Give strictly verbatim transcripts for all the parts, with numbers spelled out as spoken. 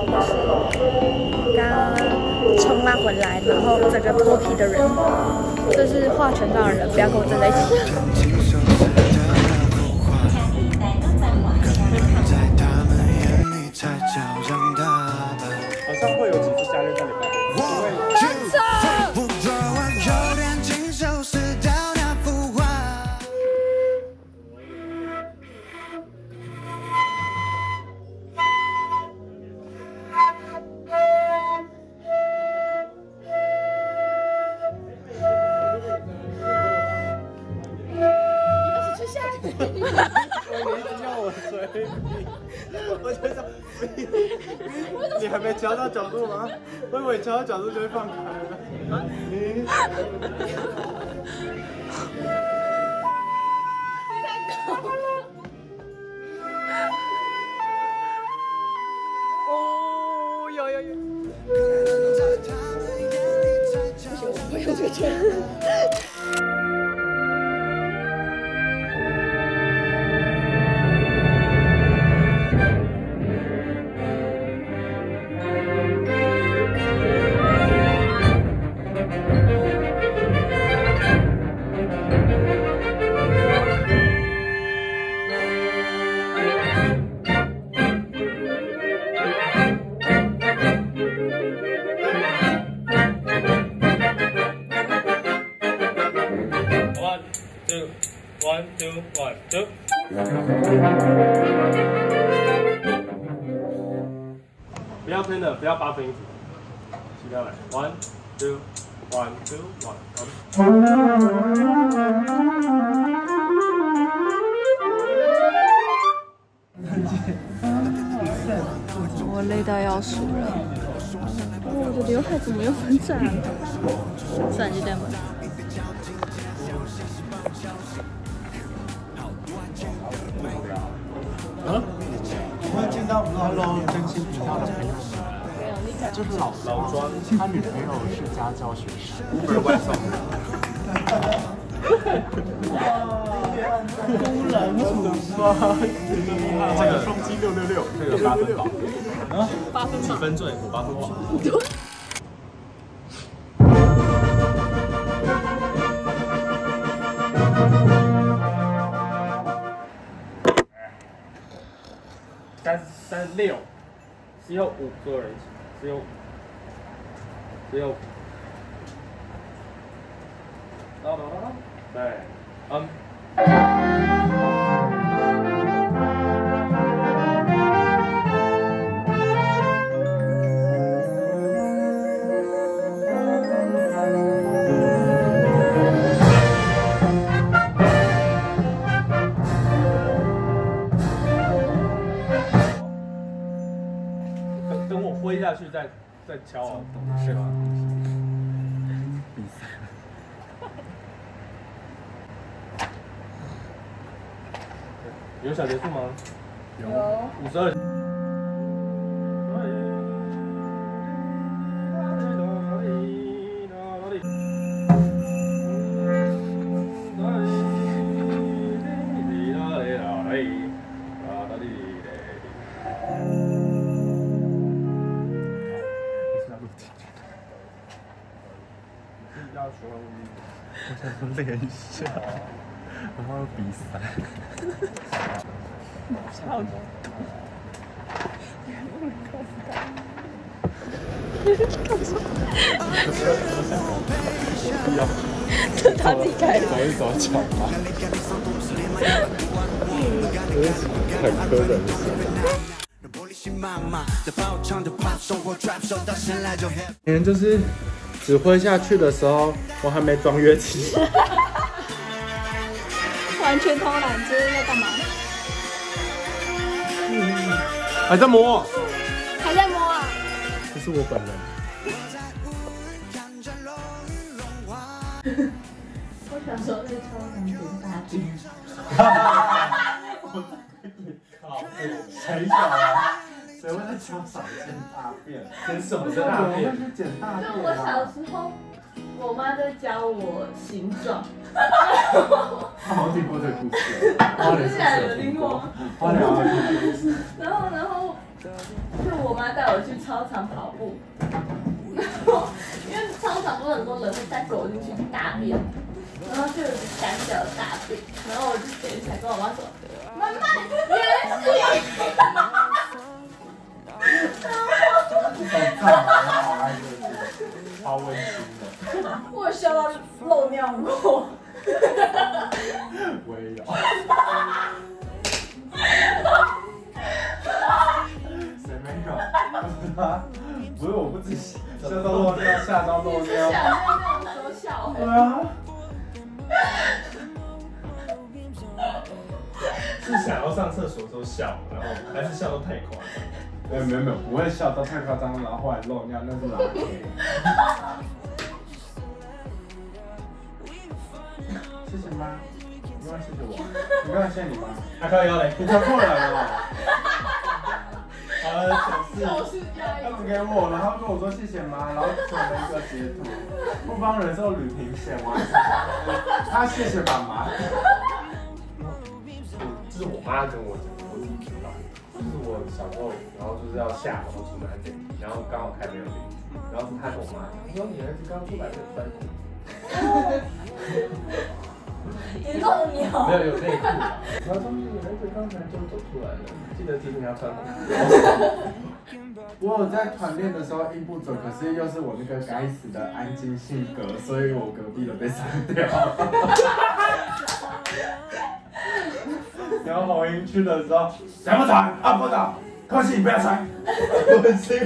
也是刚冲浪回来，然后整个脱皮的人，这是化全妆的人，不要跟我站在一起。 好像会有几次假日在礼拜天，因为。 我觉得你你还没调到角度吗？我以为调到角度就会放开了。你哦，有有有。不行，我不用这个圈。 One, two, one, two. 不要喷了，不要八分音符。起下来 ，one, two, one, two, one. 我累到要死了。我的刘海怎么又分叉了？算了，就这样吧。 嗯，我会见到 Hello 真心频道的朋友，就是老老庄，他女朋友是家教学生，不是外送。突然出发，这个双击六六六，这个八分饱，啊，八分几分醉，我八分饱。 三三六，只有五个人，只有只有，哒哒哒，对，嗯。等我挥下去再再敲啊，是吧？比赛。有小结束吗？有。五十二。我想说练一下，然后比赛。超多。这他自己开的。走一走脚吧。很磕人。今天就是指挥下去的时候，我还没装乐器。 完全偷懒，这是在干嘛？ 嗯，还在摸， 还在摸啊！ 这是我本人。 我小时候在超想捡大便。 靠，谁有啊？谁会在操场捡大便？捡什么大便？捡大便啊！ 就我小时候，我妈在教我形状。 他好像听过这个故事，花莲是有听过，花莲好像听过。 然后，然后是我妈带我去操场跑步，然后因为操场不是很多人会带狗进去大便，然后就有个小小的大便，然后我就捡起来跟我妈说：“妈妈，原来是你。” 超温馨的。 我笑到漏尿过。 我也有。谁没有？不是我不自己吓到漏尿，吓到漏尿。 吓到那种时候笑。 对啊。 是想要上厕所的时候笑，然后还是笑到太夸张？ 没有没有没有，不会笑到太夸张，然后后来漏尿，那是拉黑。谢谢妈，不用谢谢我，你不要谢谢你妈。 阿靠腰嘞， 你强迫人哦。好了， 手势他只给我，然后跟我说谢谢妈，然后传了一个截图，不帮人寿旅平险，我还是他谢谢妈妈。 这是我妈跟我讲，我自己知道。就是我小时候，然后就是要下楼出门按电梯，然后刚好开没有电梯，然后是她跟我妈讲，说你儿子刚出来的穿裤子。 你漏尿？ 没有有内裤啊。然后说你儿子刚才就走出来了，记得提醒他穿裤子。 我有在团练的时候硬不准，可是又是我那个该死的安静性格，所以我隔壁的被删掉。然后红营去的时候，想不传啊不打，可惜不要传，我心，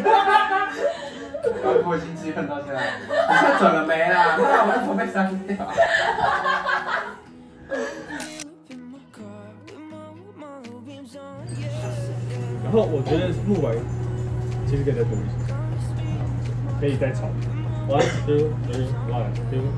我已经气愤到现在，你看准了没啦？不然我就被删掉。 然后我觉得录完其实可以再多一些，可以再吵。One two three one two。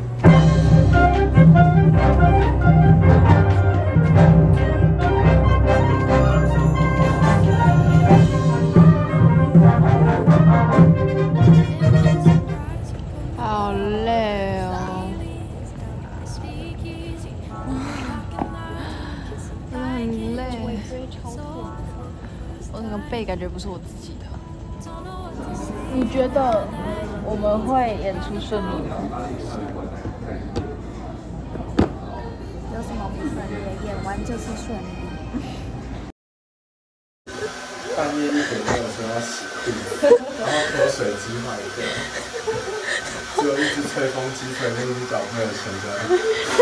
好累哦，真的很累。我整个背感觉不是我自己的。你觉得我们会演出顺利吗？有什么不顺利的？演完就是顺利。 半夜一点钟的时候要洗裤，然后脱水机坏掉，只有一只吹风机吹那只脚没有吹的。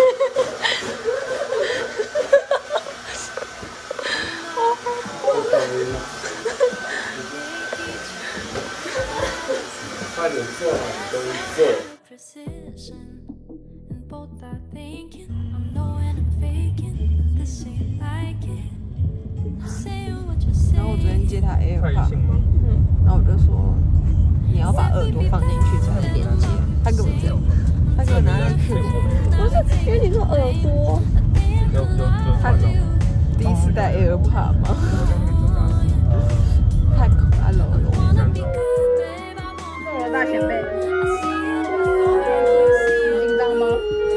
快点做好你的工作。 然后我昨天接他 AirPod， 嗯， 然后我就说你要把耳朵放进去才能连接。他给我这样，他给我拿进去。不是，因为你说耳朵， 有有有他第一次戴 AirPod 吗？太可爱了，我大前辈。紧张吗？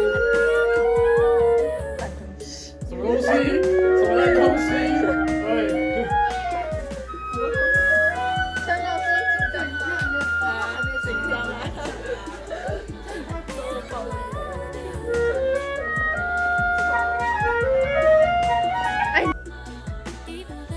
什么东西？什么烂东西？对。 陈老师紧张吗？还没紧张啊。哎。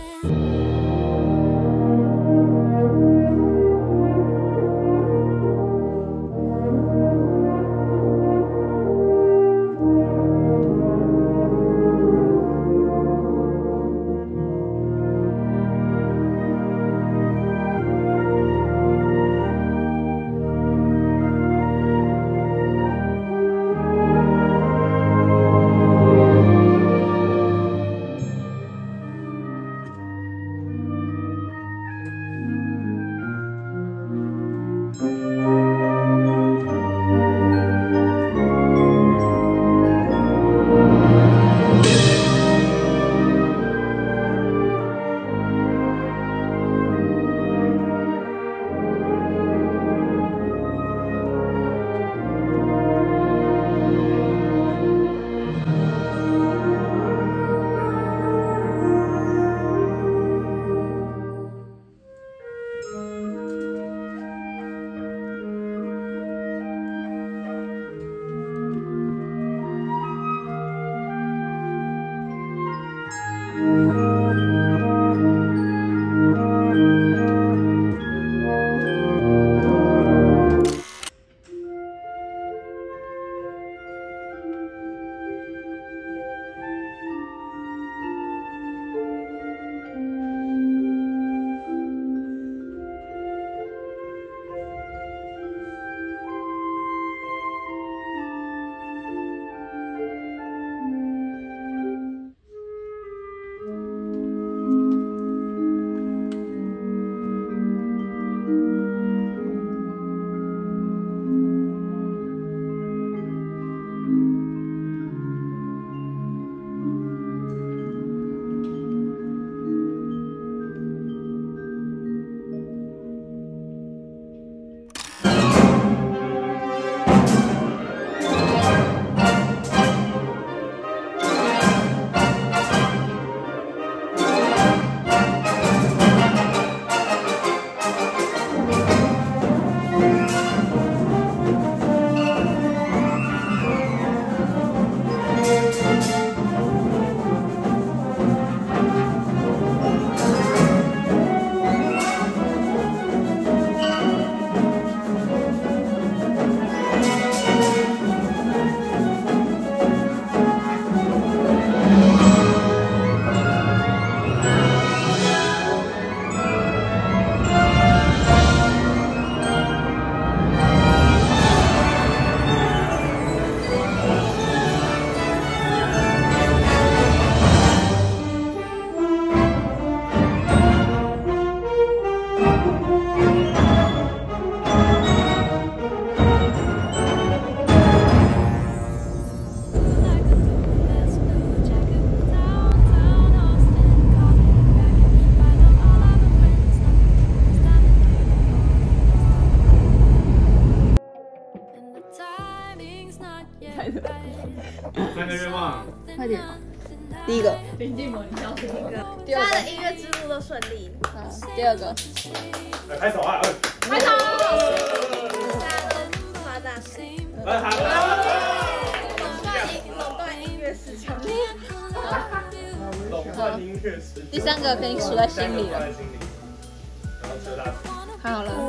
棒！ 快点。第一个， 林静萌，你挑第一个。 第二个， 他的音乐之路都顺利。 啊，第二个， 来拍手啊！ 拍手！ 大家都发大财， 来好。 垄断音垄断音乐市场。 垄断音乐市场。 第三个可以数在心里了。 然后车大。 看好了。